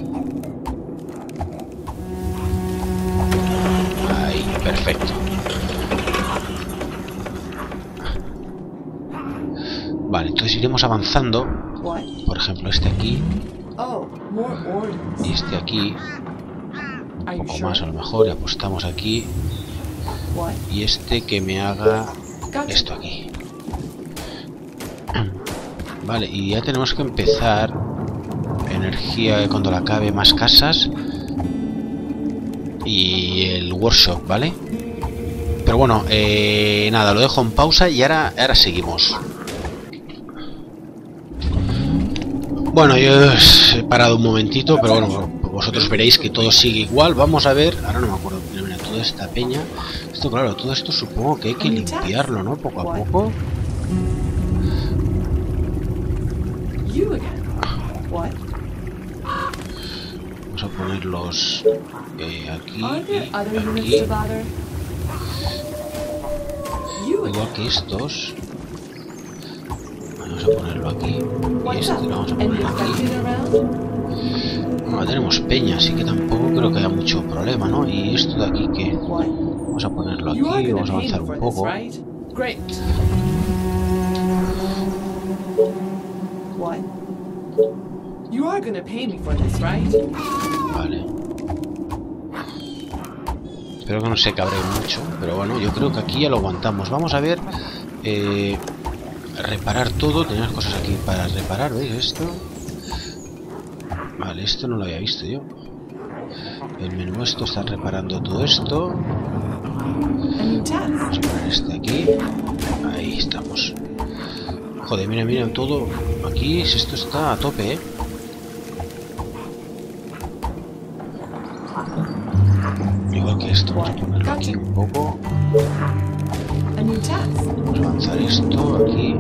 Ahí, perfecto. Vale, entonces iremos avanzando. Por ejemplo, este aquí. Oh, more orders. Y este aquí. Are Un you poco sure? más a lo mejor, y apostamos aquí. What? Y este que me haga Gotcha. esto aquí. Vale, y ya tenemos que empezar. Energía cuando la acabe, más casas. Y el workshop, ¿vale? Pero bueno, eh, nada, lo dejo en pausa y ahora, ahora seguimos. Bueno, yo he parado un momentito, pero bueno, vosotros veréis que todo sigue igual. Vamos a ver, ahora no me acuerdo, mira, mira, toda esta peña. Esto, claro, todo esto supongo que hay que limpiarlo, ¿no? Poco a poco. You again. What? Vamos a ponerlos eh, aquí Are there y other units aquí. to bother? You Igual again. que estos. Vamos a ponerlo aquí. Y What's este up? lo vamos a Any poner aquí. infected around? No, tenemos peña, así que tampoco creo que haya mucho problema, ¿no? Y esto de aquí que... What? Vamos a ponerlo You are aquí, gonna vamos a pay me avanzar un for this, poco. right? Great. What? You are gonna pay me for this, right? Vale. Espero que no se cabree mucho, pero bueno, yo creo que aquí ya lo aguantamos. Vamos a ver... Eh, reparar todo, tenemos cosas aquí para reparar, ¿veis esto? Vale, esto no lo había visto yo. El menú esto está reparando todo esto. A new task. Vamos a poner este aquí. Ahí estamos. Joder, mira, mira, todo aquí, esto está a tope, ¿eh? Igual que esto, vamos a ponerlo aquí un poco. A new task. Vamos a avanzar esto aquí.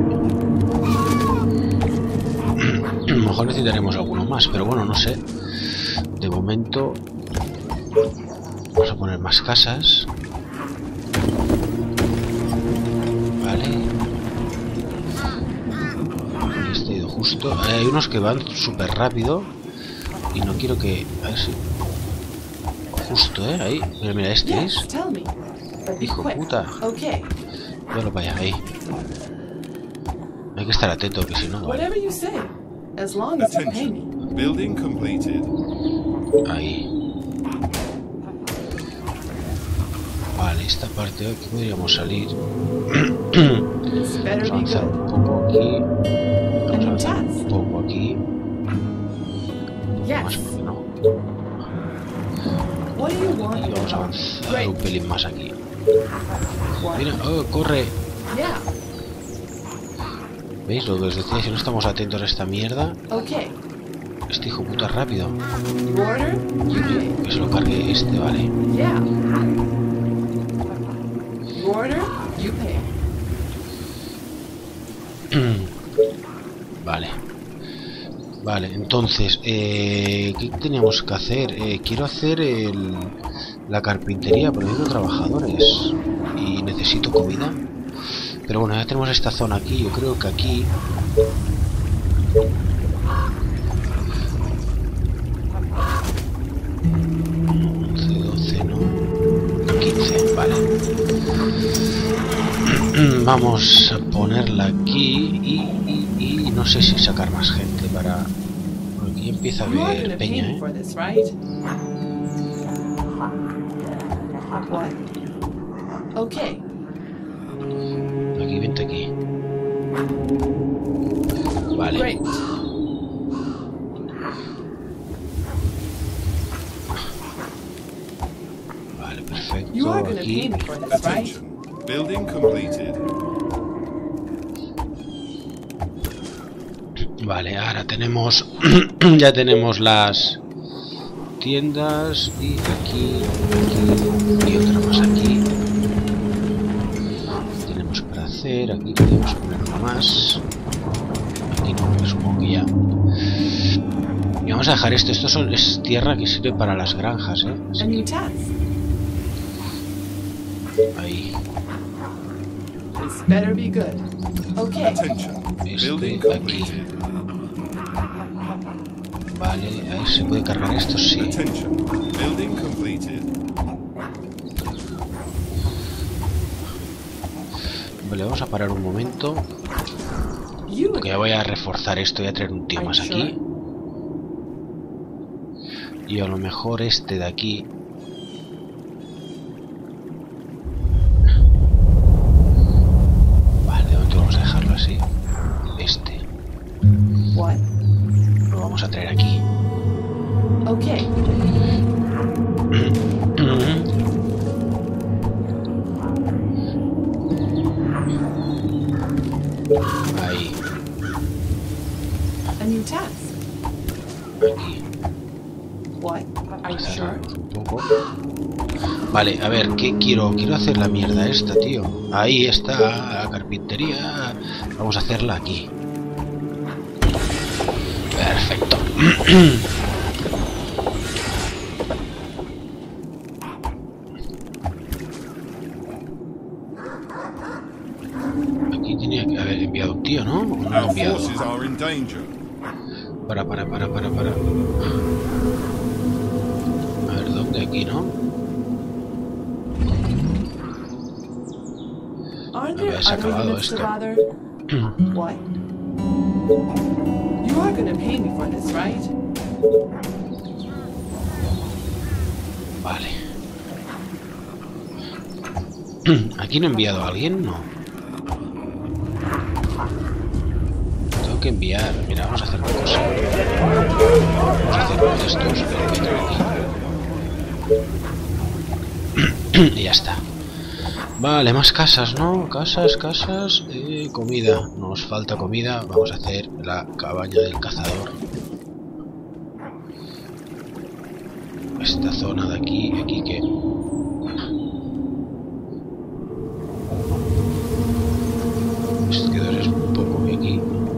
A lo mejor necesitaremos alguno más, pero bueno, no sé. De momento vamos a poner más casas. Vale. Y este ha ido justo. Hay unos que van súper rápido y no quiero que... A ver si... Justo, ¿eh? Ahí. Mira, mira, este Yes, es... tell me. But be Hijo quick. puta. Okay. Bueno, vaya, ahí. Hay que estar atento, que si no... Vale. Whatever you say. As long as you pay me. Attention. Building completed. Ahí. Vale, esta parte aquí podríamos salir. This better Vamos a be avanzar good. un poco aquí. Vamos a avanzar un poco aquí. Más Yes. porque no. What do you Y want? vamos a avanzar Great. un pelín más aquí. What? Mira, oh, corre. Yeah. ¿Veis lo que os decía? Si no estamos atentos a esta mierda, Okay. este hijo puta es rápido. You order, you pay. Que se lo cargue este, vale. Yeah. You order, you pay. Vale. Vale, entonces, eh, ¿qué teníamos que hacer? Eh, quiero hacer el, la carpintería, pero necesito trabajadores y necesito comida. Pero bueno, ya tenemos esta zona aquí, yo creo que aquí... once, doce, no... quince, vale. Vamos a ponerla aquí y, y, y no sé si sacar más gente para... Porque aquí empieza a You are haber gonna pay peña, me ¿eh? for this, right? What? Okay. Aquí, vente aquí. Vale. Great. Vale, perfecto. You are gonna pay Aquí. me for this, right? Attention. Building completed. Vale, ahora tenemos ya tenemos las tiendas y aquí, aquí y otra más aquí. Tenemos para hacer, aquí podemos poner una más. Aquí no, porque supongo que ya. Y vamos a dejar esto, esto son, es tierra que sirve para las granjas, ¿eh? A new task. Ahí. This better be good. Okay. Attention. Building Este aquí. completed. Vale, ahí se puede cargar esto, sí. Attention. Building completed. Vale, vamos a parar un momento. You Porque ya voy a reforzar esto, voy a traer un tío Are más you aquí. Y a lo mejor este de aquí. Vale, de momento vamos a dejarlo así. Este. what? Lo vamos a traer aquí. Okay. Ahí, A new task. aquí. What? Are you sure? Un poco. Vale, a ver, ¿qué quiero? Quiero hacer la mierda esta, tío. Ahí está la carpintería. Vamos a hacerla aquí. Perfecto. Aquí tenía que haber enviado un tío, ¿no? ¿O no lo he Our enviado? forces are in danger. Para, para, para, para, para. A ver, ¿dónde? Aquí, ¿no? Aren't there Habías other acabado units to esto. bother? What? You are gonna pay me for this, right? Vale. ¿Aquí no he enviado a alguien? No. Tengo que enviar. Mira, vamos a hacer una cosa. Vamos a hacer uno de estos. Que lo voy a traer aquí. Y ya está. Vale, más casas, ¿no? Casas, casas. Eh, comida. Nos falta comida. Vamos a hacer la cabaña del cazador. Esta zona de aquí, aquí que... Es que dos es un poco aquí.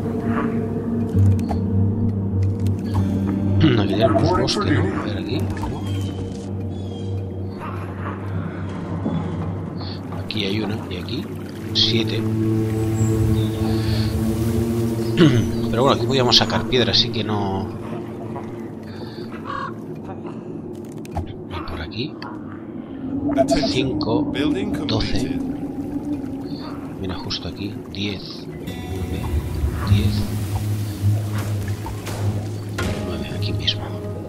Aquí tenemos bosque, ¿no? A ver aquí. Aquí hay una, y aquí siete. Pero bueno, aquí podíamos sacar piedra, así que no... Y por aquí Attention. cinco, Building doce. completed. Mira, justo aquí, diez, nueve, diez, nueve, aquí mismo.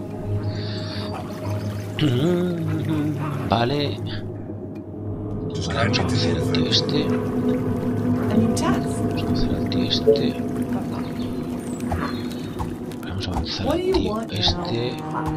Vale. Vale, vamos a hacer el tío este. A new task. Vamos a hacer el tío este. Vamos a avanzar What do el you tío want este.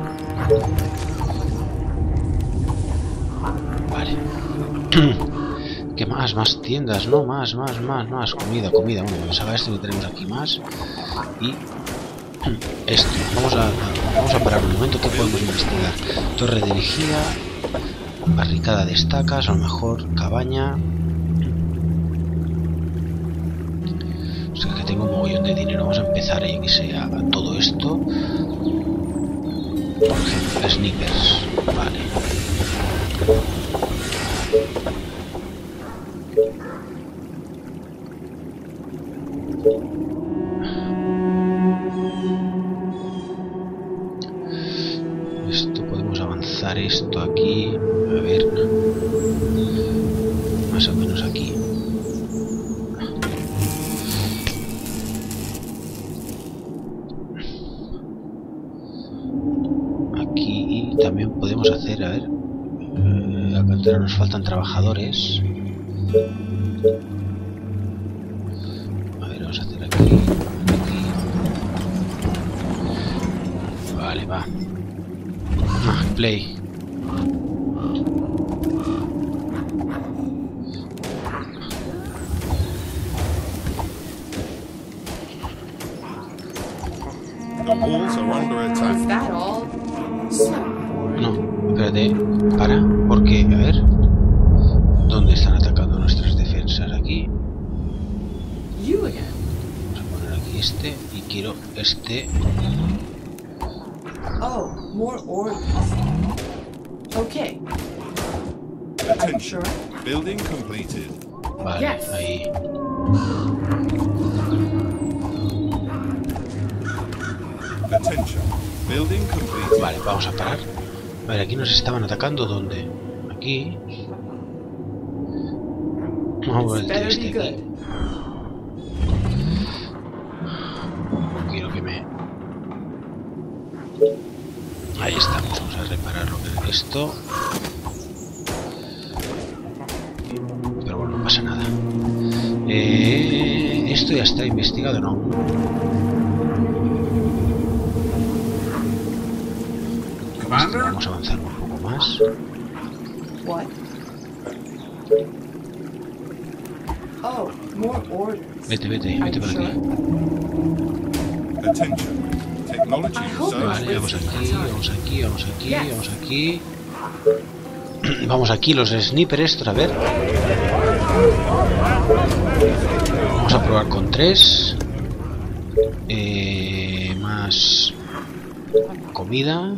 Vale. ¿Qué más? Más tiendas, ¿no? Más, más, más, más. Comida, comida. Bueno, vamos a ver esto que tenemos aquí más. Y esto. Vamos a, vamos a parar un momento. ¿Qué podemos investigar? Torre de vigía. Barricada de estacas. A lo mejor cabaña. O sea que tengo un mogollón de dinero. Vamos a empezar ahí que sea a todo esto. Por ejemplo, sneakers. Vale. Esto podemos avanzar esto aquí. A ver. Más o menos aquí. Aquí también podemos hacer, a ver. Eh, acá entera nos faltan trabajadores. A ver, vamos a hacer aquí. Aquí. Vale, va. Ah, play. The walls are under Is attack. that all? So boring. No, espérate. Para. ¿Por qué? A ver. ¿Dónde están atacando nuestras defensas? Aquí. You again. Vamos a poner aquí este. Y quiero este. Oh, more orders. Okay. Are you Attention. sure? Building completed. Vale, Yes. ahí. Attention. Building completed. Vale, vamos a parar. A ver, aquí nos estaban atacando. ¿Dónde? Aquí. Vamos a por el Better este be aquí. good. No quiero que me... Ahí estamos. Vamos a reparar lo que es esto. Pero bueno, no pasa nada. Eh, esto ya está investigado, ¿no? Commander? Vamos a avanzar un poco más. What? Oh, more orders. Vete, vete, Are vete you por sure? aquí. Attention. Technology I hope research. Vale, vamos aquí, vamos aquí, vamos aquí, Yes. vamos aquí. Vamos aquí, los sniper estos, a ver. Vamos a probar con tres. Eh, más comida.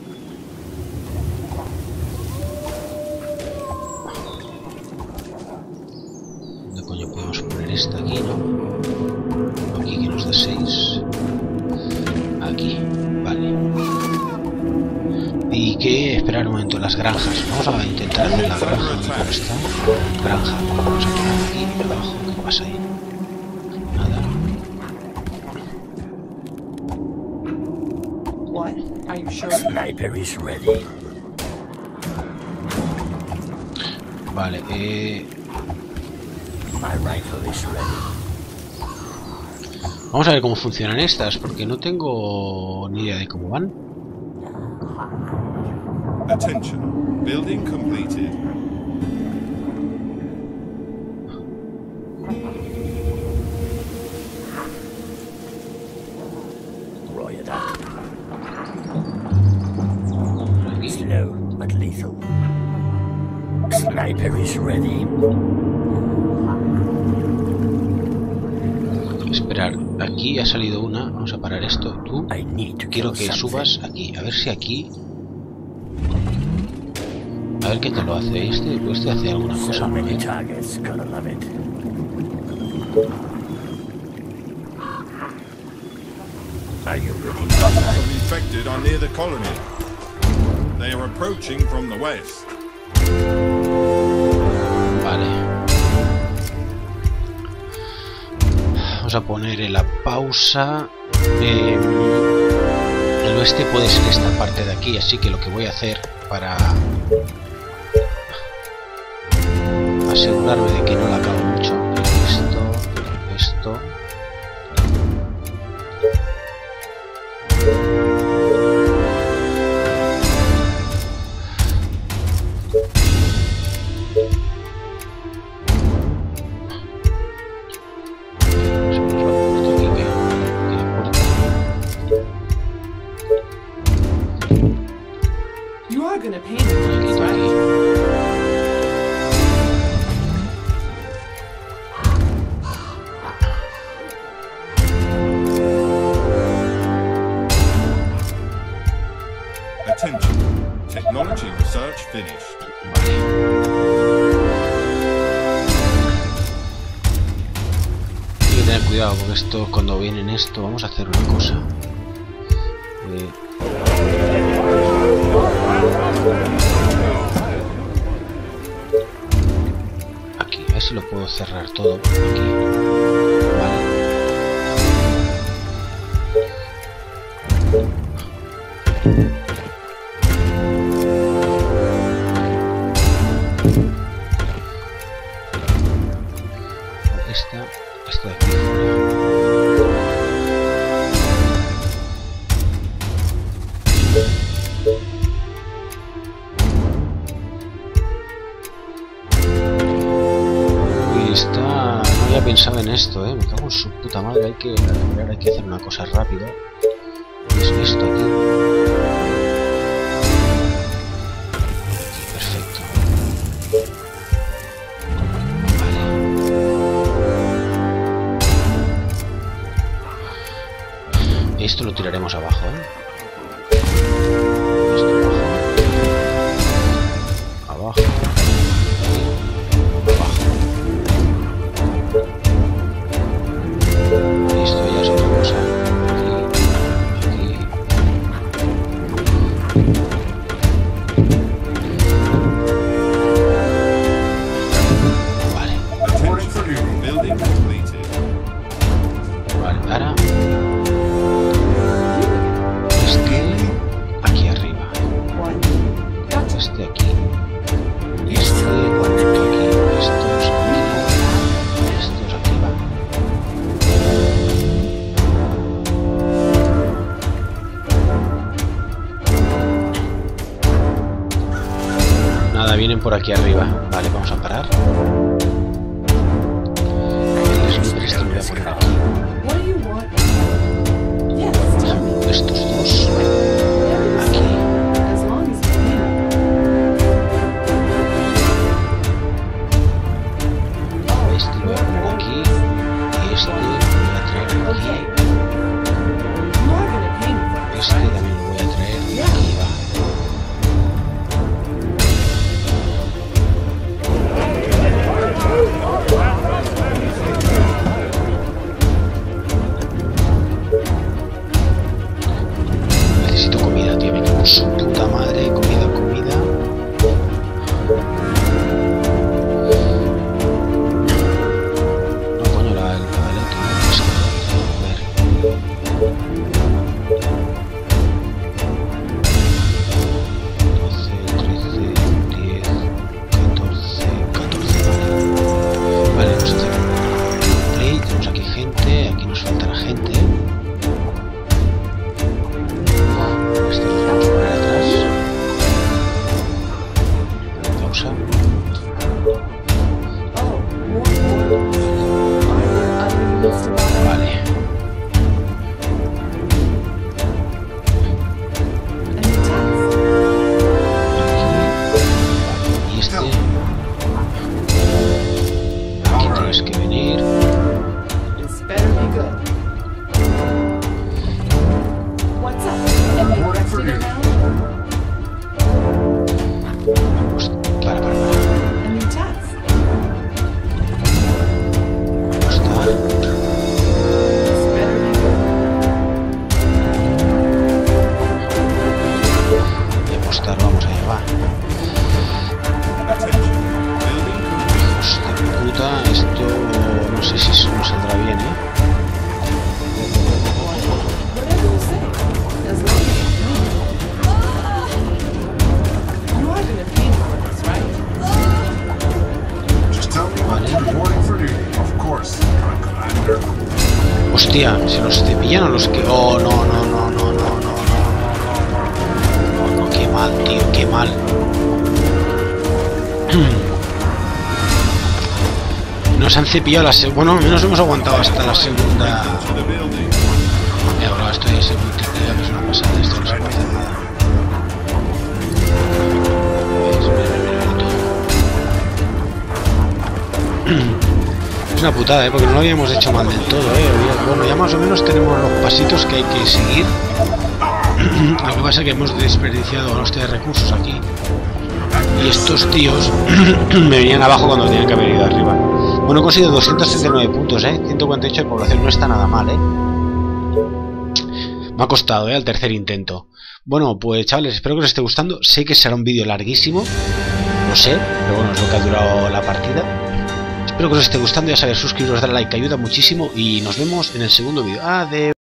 ¿Dónde coño podemos poner esta aquí, no? Aquí que nos da seis. Aquí, vale. Y que esperar un momento, las granjas. Vamos a intentar hacer la granja. ¿Cómo está? Granja. Vamos a poner aquí abajo. ¿Qué pasa ahí? Nada. What? Are you sure? Sniper is ready. Vale, eh... My rifle is ready. vamos a ver cómo funcionan estas, porque no tengo ni idea de cómo van. Attention. Building completed. Roger that. Aquí. Slow but lethal. Sniper is ready. Esperar, aquí ha salido una. Vamos a parar esto. Tú, I need to quiero kill que something. subas aquí. A ver si aquí... A ver qué te lo hace este. Pues te hace alguna cosa. So ¿no? many ¿Eh? targets, gonna love it. Are you ready? Some infected are near the colony. They are approaching from the west. Vale. Vamos a poner en la pausa. Eh, el oeste puede ser esta parte de aquí, así que lo que voy a hacer para asegurarme de que no la cago mucho es esto, esto. You are gonna pay me for this, right? Attention. Technology research finished. Vale. Hay que tener cuidado con esto cuando vienen esto. Vamos a hacer una cosa. Eh, aquí, a ver si lo puedo cerrar todo. Aquí. Vale. Esta, esta de aquí fuera. Uy, está... No había pensado en esto, eh. Me cago en su puta madre. Hay que, hay que hacer una cosa rápida. Es esto aquí. Perfecto. Vale. Esto lo tiraremos abajo, ¿eh? Esto abajo. Abajo. Esto ya es otra cosa. Aquí, aquí. Vale. Building completed. Vale, ahora. Este aquí arriba. Este aquí. Y este aquí. Estos aquí. Estos aquí van. Nada, vienen por aquí arriba. Vale, vamos a parar. Esto lo voy a poner aquí. What do you want? Yes, tell me. Estos dos. Whatever you Aquí. say, as long as you pay me. Este lo voy a poner aquí. Y este lo voy a traer aquí. Okay. You are gonna pay me for this, Este right? también lo voy a traer aquí. Va. Necesito comida, tío. Me cago en su puta madre. Comida, comida. No, coño, la, el paleto, ¿no? Es que, joder. doce, trece, diez, catorce, catorce, vale. Vale, vamos a hacer un play. Tenemos aquí gente. Aquí nos faltará gente. Esto lo vamos a poner atrás. Pausa. Oh, more, more. Are there other units to buy? Vale. And the tax? Aquí. Y este. Aquí tienes que venir. This better be good. What's up? Am I resting around? Vamos. Para, para, para. And your tax? Apostar. This better be good. Y apostar, vamos allá, va. Attention. Building complete. Hostia puta, esto no sé si nos saldrá bien, eh. Whatever you say, as long as you pay me. You are gonna pay me for this, right? Just tell me when to reporting for duty. Of course, Commander. Hostia, se los cepillan o los que. Oh, no, no, no, no, no, no, no, no, no, no, qué mal, tío, qué mal. Nos han cepillado la segunda. Bueno, al menos hemos aguantado hasta la segunda. To the building. Mira, bro, esto ya se multiplica, que es una pasada, esto no se puede hacer nada. ¿Ves? Mira, mira, mira todo. Es una putada, ¿eh? Porque no lo habíamos hecho mal del todo, ¿eh? Bueno, ya más o menos tenemos los pasitos que hay que seguir. Lo que pasa es que hemos desperdiciado los de recursos aquí. Y estos tíos me venían abajo cuando tenían que haber ido arriba. Bueno, he conseguido doscientos setenta y nueve puntos, ¿eh? ciento cuarenta y ocho de población, no está nada mal, ¿eh? Me ha costado, ¿eh? Al tercer intento. Bueno, pues chavales, espero que os esté gustando. Sé que será un vídeo larguísimo, lo sé, pero bueno, es lo que ha durado la partida. Espero que os esté gustando, ya sabéis, suscribiros, darle like, que ayuda muchísimo. Y nos vemos en el segundo vídeo. Adiós.